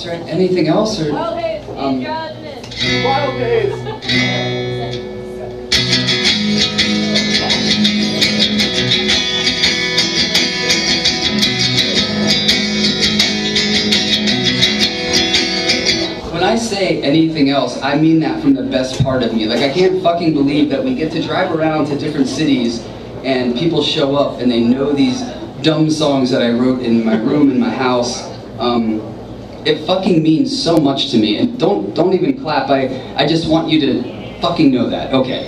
Is there anything else? Or, Wild Haze, Wild Haze. When I say anything else, I mean that from the best part of me. Like, I can't fucking believe that we get to drive around to different cities and people show up and they know these dumb songs that I wrote in my room in my house. It fucking means so much to me. And don't even clap. I just want you to fucking know that. Okay.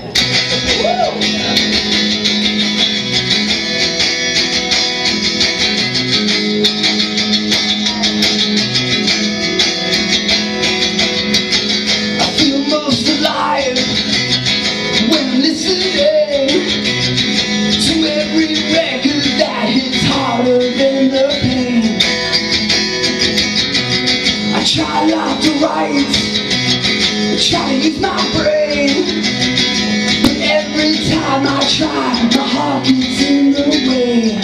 Try not to write, try to use my brain, but every time I try, my heart gets in the way.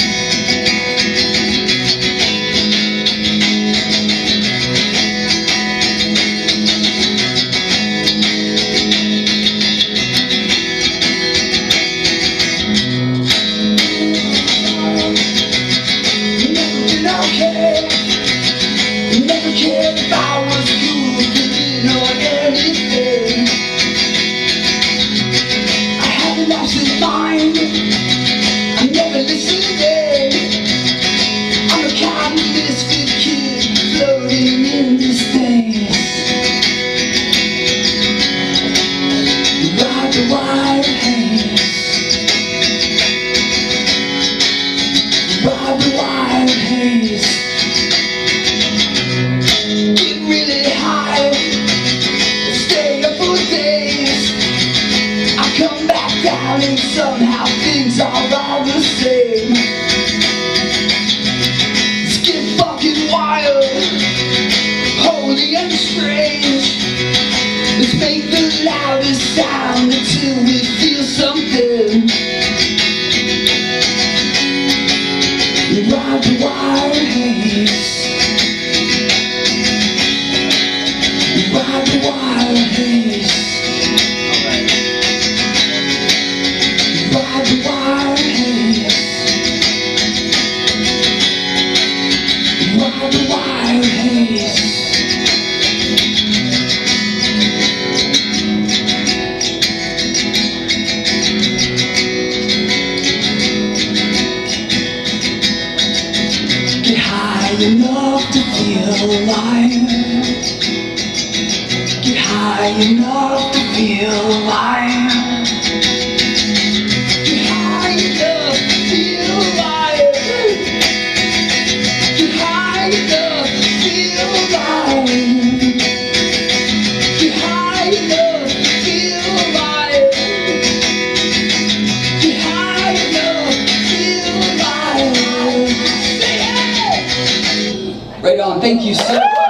Never been okay. Never cared if I was good or anything. I haven't lost his mind. I never listened in. I'm a kind of misfit kid floating in this space. Ride the wild haze. Ride the wild haze. Come back down and somehow things are all the same. Let's get fucking wild, holy and strange. Let's make the loudest sound until we feel something. Ride the wild haze. Ride the wild haze. Ride the wild haze. Ride the wild haze. Get high enough to feel alive. Get high enough to feel alive. Right on. Thank you so much.